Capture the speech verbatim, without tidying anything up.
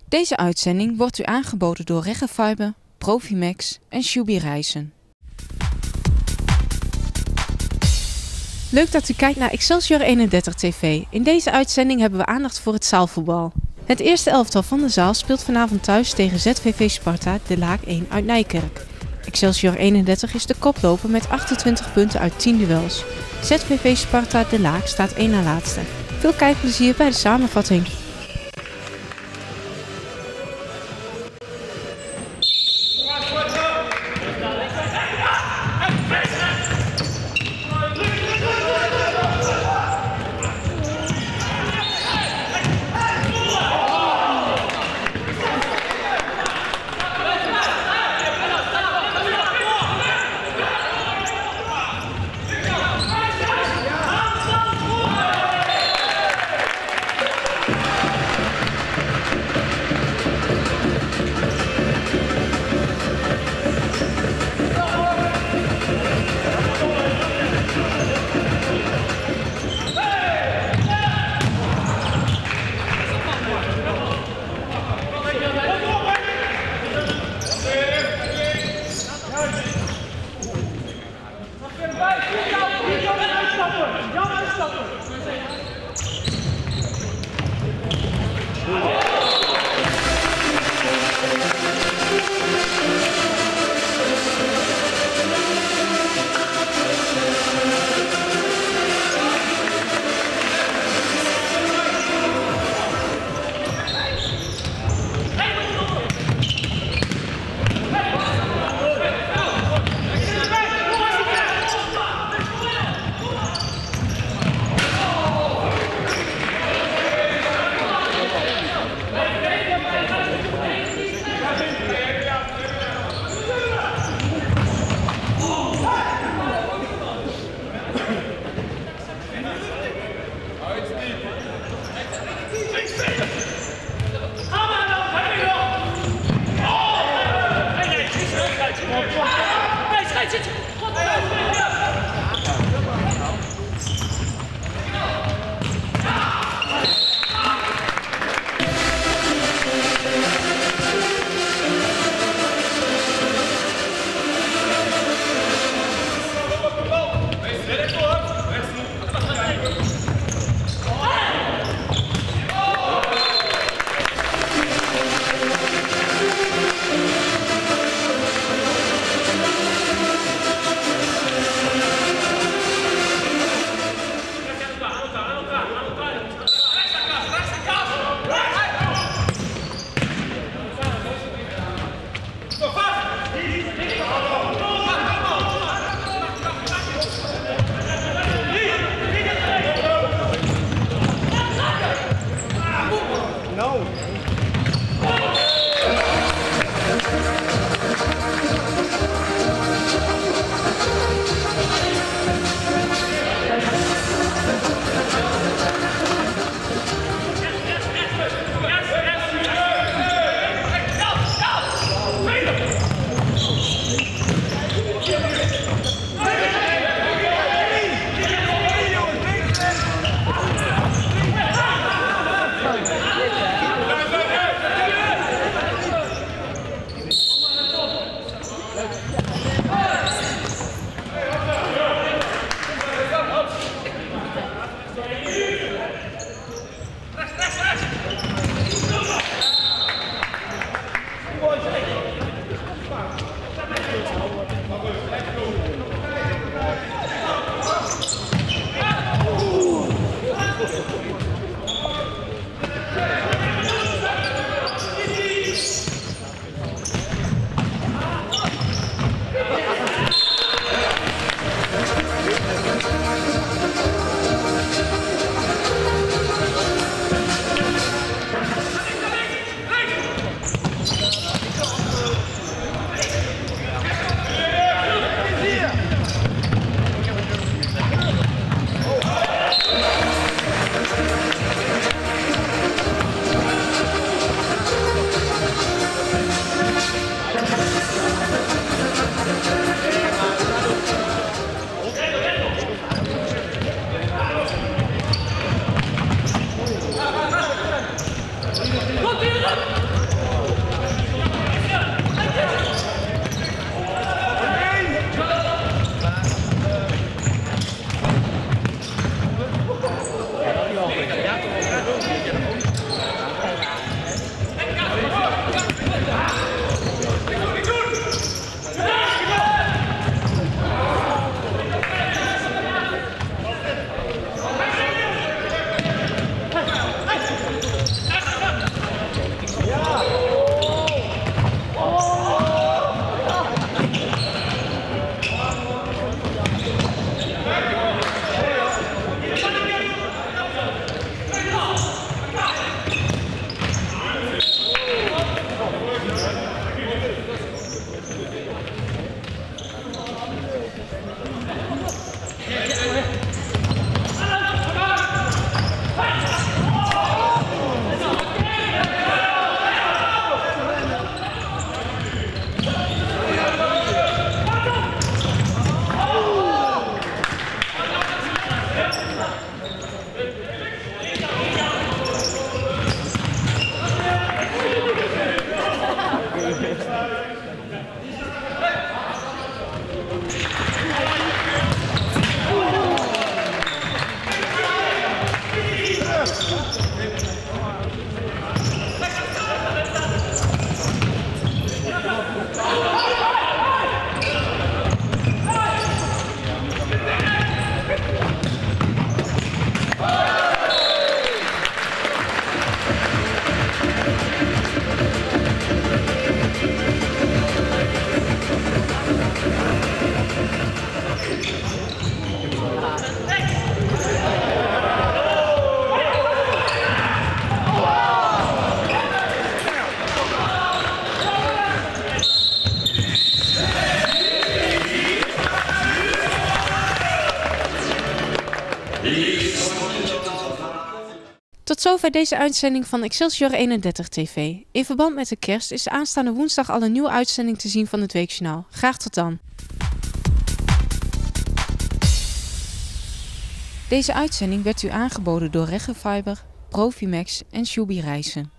Deze uitzending wordt u aangeboden door Reggefiber, Profimax en Shubi Reizen. Leuk dat u kijkt naar Excelsior eenendertig T V. In deze uitzending hebben we aandacht voor het zaalvoetbal. Het eerste elftal van de zaal speelt vanavond thuis tegen Z V V Sparta de Laak één uit Nijkerk. Excelsior eenendertig is de koploper met achtentwintig punten uit tien duels. Z V V Sparta de Laak staat één na laatste. Veel kijkplezier bij de samenvatting. Tot zover deze uitzending van Excelsior eenendertig T V. In verband met de kerst is de aanstaande woensdag al een nieuwe uitzending te zien van het Weekjournaal. Graag tot dan. Deze uitzending werd u aangeboden door Regenfiber, Profimax en Shubi Reizen.